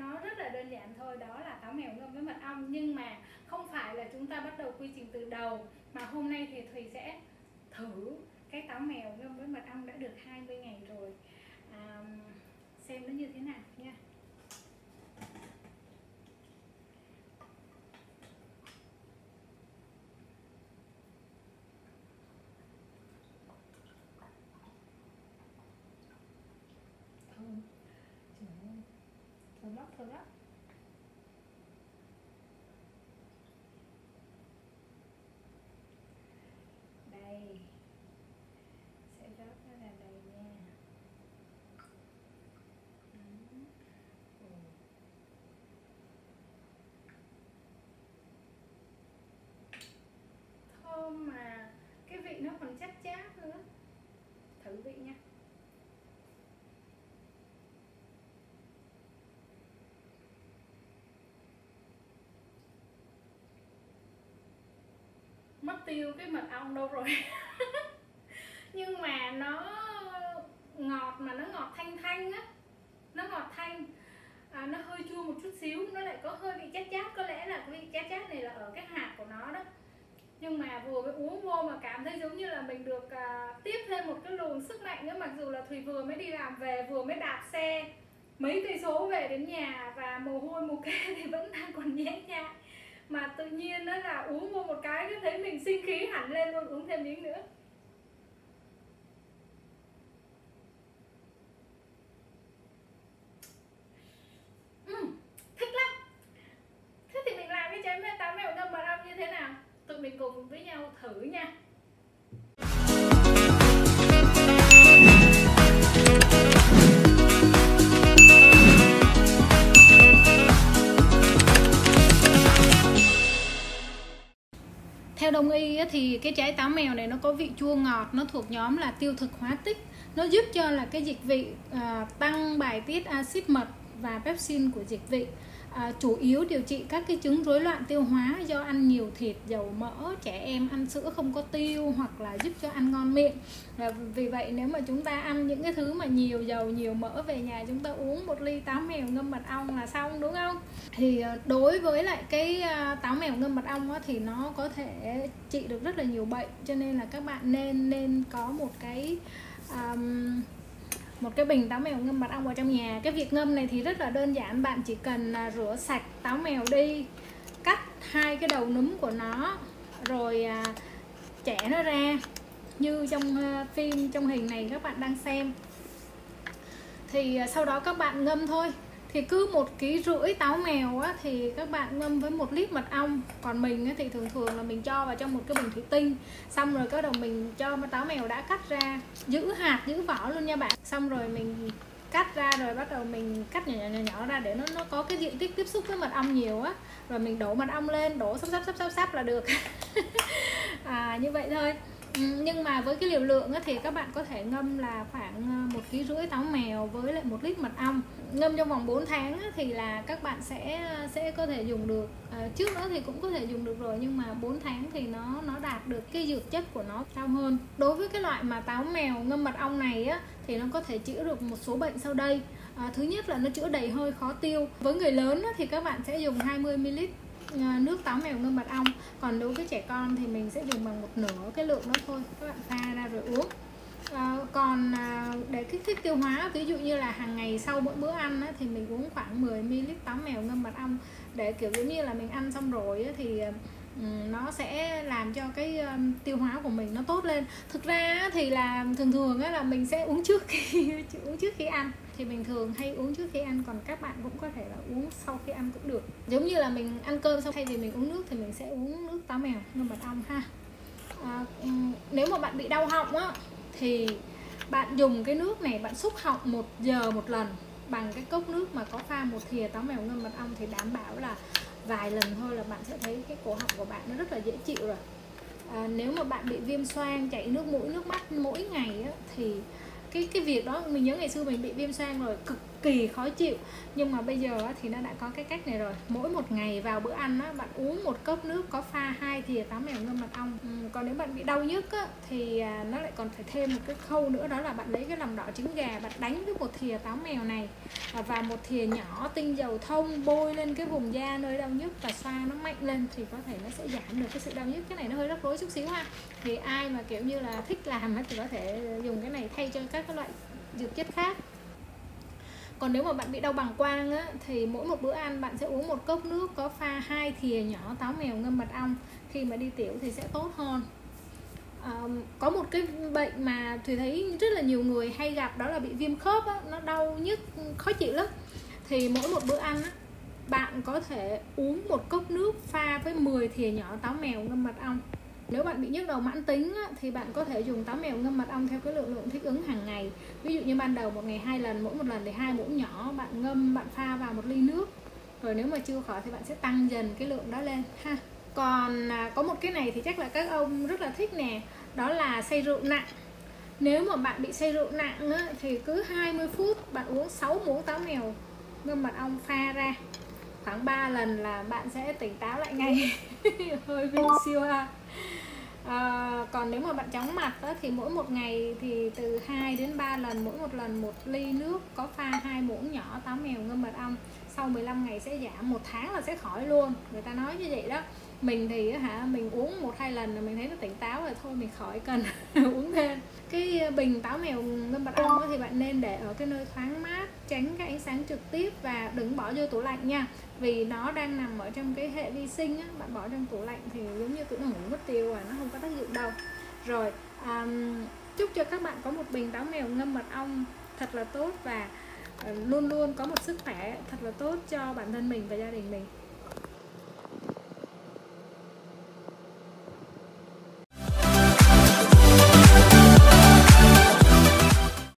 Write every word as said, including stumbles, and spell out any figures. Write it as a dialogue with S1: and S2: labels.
S1: nó rất là đơn giản thôi, đó là táo mèo ngâm với mật ong. Nhưng mà không phải là chúng ta bắt đầu quy trình từ đầu, mà hôm nay thì Thùy sẽ thử cái táo mèo ngâm với mật ong đã được hai mươi ngày rồi, à, xem nó như thế nào nha. Thơm, trời ơi, thơm lắm, thơm lắm. Đây, sẽ rót nó ra đây nha. Thơm mà cái vị nó còn chát chát nữa. Thử vị nha. Mất tiêu cái mật ong đâu rồi. Nhưng mà nó ngọt, mà nó ngọt thanh thanh á, nó ngọt thanh, à, nó hơi chua một chút xíu, nó lại có hơi vị chát chát. Có lẽ là cái vị chát chát này là ở cái hạt của nó đó. Nhưng mà vừa mới uống vô mà cảm thấy giống như là mình được à, tiếp thêm một cái luồng sức mạnh nữa. Mặc dù là Thùy vừa mới đi làm về, vừa mới đạp xe mấy cây số về đến nhà và mồ hôi mồ kê thì vẫn đang còn nhễ nhại, mà tự nhiên đó là uống vô một cái cứ thấy mình sinh khí hẳn lên luôn. Uống thêm miếng nữa. uhm, Thích lắm. Thế thì mình làm cái chén táo mèo ngâm mật ong như thế nào? Tụi mình cùng với nhau thử nha. Theo Đông y thì cái trái táo mèo này nó có vị chua ngọt, nó thuộc nhóm là tiêu thực hóa tích. Nó giúp cho là cái dịch vị à, tăng bài tiết axit mật và pepsin của dịch vị. À, chủ yếu điều trị các cái chứng rối loạn tiêu hóa do ăn nhiều thịt, dầu mỡ, trẻ em ăn sữa không có tiêu, hoặc là giúp cho ăn ngon miệng. À, vì vậy nếu mà chúng ta ăn những cái thứ mà nhiều dầu, nhiều mỡ, về nhà chúng ta uống một ly táo mèo ngâm mật ong là xong, đúng không? Thì đối với lại cái táo mèo ngâm mật ong á, thì nó có thể trị được rất là nhiều bệnh, cho nên là các bạn nên nên có một cái um, một cái bình táo mèo ngâm mật ong vào trong nhà. Cái việc ngâm này thì rất là đơn giản, bạn chỉ cần rửa sạch táo mèo đi, cắt hai cái đầu núm của nó, rồi chẻ nó ra như trong phim, trong hình này các bạn đang xem. Thì sau đó các bạn ngâm thôi. Thì cứ một ký rưỡi táo mèo á, thì các bạn ngâm với một lít mật ong. Còn mình á, thì thường thường là mình cho vào trong một cái bình thủy tinh. Xong rồi cái đầu mình cho táo mèo đã cắt ra, giữ hạt, giữ vỏ luôn nha bạn. Xong rồi mình cắt ra, rồi bắt đầu mình cắt nhỏ nhỏ nhỏ, nhỏ ra để nó nó có cái diện tích tiếp xúc với mật ong nhiều á. Rồi mình đổ mật ong lên, đổ sắp sắp sắp sắp sắp là được. À, như vậy thôi. Nhưng mà với cái liều lượng thì các bạn có thể ngâm là khoảng một ký rưỡi táo mèo với lại một lít mật ong. Ngâm trong vòng bốn tháng thì là các bạn sẽ sẽ có thể dùng được. À, trước nữa thì cũng có thể dùng được rồi, nhưng mà bốn tháng thì nó nó đạt được cái dược chất của nó cao hơn. Đối với cái loại mà táo mèo ngâm mật ong này á, thì nó có thể chữa được một số bệnh sau đây. À, thứ nhất là nó chữa đầy hơi, khó tiêu. Với người lớn á, thì các bạn sẽ dùng hai mươi mi li lít nước táo mèo ngâm mật ong. Còn đối với trẻ con thì mình sẽ dùng bằng một nửa cái lượng đó thôi. Các bạn pha ra rồi uống. à, Còn à, để kích thích tiêu hóa, ví dụ như là hàng ngày sau mỗi bữa ăn á, thì mình uống khoảng mười mi li lít táo mèo ngâm mật ong. Để kiểu giống như là mình ăn xong rồi á, thì um, nó sẽ làm cho cái um, tiêu hóa của mình nó tốt lên. Thực ra á, thì là thường thường á, là mình sẽ uống trước khi uống trước khi ăn. Thì mình thường hay uống trước khi ăn, còn các bạn cũng có thể là uống sau khi ăn cũng được. Giống như là mình ăn cơm xong, thay vì mình uống nước thì mình sẽ uống nước táo mèo ngâm mật ong ha. À, nếu mà bạn bị đau họng á, thì bạn dùng cái nước này, bạn xúc họng một giờ một lần bằng cái cốc nước mà có pha một thìa táo mèo ngâm mật ong, thì đảm bảo là vài lần thôi là bạn sẽ thấy cái cổ họng của bạn nó rất là dễ chịu rồi. À, nếu mà bạn bị viêm xoang, chảy nước mũi, nước mắt mỗi ngày á, thì cái cái việc đó, mình nhớ ngày xưa mình bị viêm xoang rồi, cực kỳ khó chịu. Nhưng mà bây giờ thì nó đã có cái cách này rồi. Mỗi một ngày vào bữa ăn á, bạn uống một cốc nước có pha hai thìa táo mèo ngâm mật ong. ừ, Còn nếu bạn bị đau nhức á, thì nó lại còn phải thêm một cái khâu nữa, đó là bạn lấy cái lòng đỏ trứng gà, bạn đánh với một thìa táo mèo này và một thìa nhỏ tinh dầu thông bôi lên cái vùng da nơi đau nhức và xoa nó mạnh lên, thì có thể nó sẽ giảm được cái sự đau nhức. Cái này nó hơi rắc rối chút xíu ha, thì ai mà kiểu như là thích làm thì có thể dùng cái này thay cho các cái loại dược chất khác. Còn nếu mà bạn bị đau bàng quang á, thì mỗi một bữa ăn bạn sẽ uống một cốc nước có pha hai thìa nhỏ táo mèo ngâm mật ong, khi mà đi tiểu thì sẽ tốt hơn. À, có một cái bệnh mà Thùy thấy rất là nhiều người hay gặp, đó là bị viêm khớp á, nó đau nhức khó chịu lắm. Thì mỗi một bữa ăn á, bạn có thể uống một cốc nước pha với mười thìa nhỏ táo mèo ngâm mật ong. Nếu bạn bị nhức đầu mãn tính á, thì bạn có thể dùng táo mèo ngâm mật ong theo cái lượng lượng thích ứng hàng ngày. Ví dụ như ban đầu một ngày hai lần, mỗi một lần thì hai muỗng nhỏ, bạn ngâm, bạn pha vào một ly nước. Rồi nếu mà chưa khỏi thì bạn sẽ tăng dần cái lượng đó lên ha. Còn à, có một cái này thì chắc là các ông rất là thích nè, đó là say rượu nặng. Nếu mà bạn bị say rượu nặng á, thì cứ hai mươi phút bạn uống sáu muỗng táo mèo ngâm mật ong pha ra khoảng ba lần là bạn sẽ tỉnh táo lại ngay. Hơi bị siêu ha. À, còn nếu mà bạn chóng mặt đó, thì mỗi một ngày thì từ hai đến ba lần, mỗi một lần một ly nước có pha hai muỗng nhỏ táo mèo ngâm mật ong. Sau mười lăm ngày sẽ giảm, một tháng là sẽ khỏi luôn. Người ta nói như vậy đó. Mình thì hả, mình uống một hai lần là mình thấy nó tỉnh táo rồi, thôi mình khỏi cần uống thêm. Cái bình táo mèo ngâm mật ong thì bạn nên để ở cái nơi thoáng mát, tránh cái ánh sáng trực tiếp, và đừng bỏ vô tủ lạnh nha, vì nó đang nằm ở trong cái hệ vi sinh á. Bạn bỏ trong tủ lạnh thì giống như tủ nó ngủ mất tiêu, và nó không có tác dụng đâu. Rồi um, chúc cho các bạn có một bình táo mèo ngâm mật ong thật là tốt, và uh, luôn luôn có một sức khỏe thật là tốt cho bản thân mình và gia đình mình.